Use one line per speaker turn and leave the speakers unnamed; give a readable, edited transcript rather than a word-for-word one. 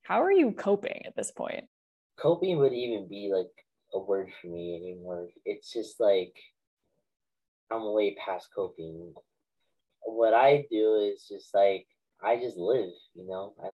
How are you coping at this point?
Coping would even be like a word for me anymore. It's just like I'm way past coping. What I do is just like I just live, you know. I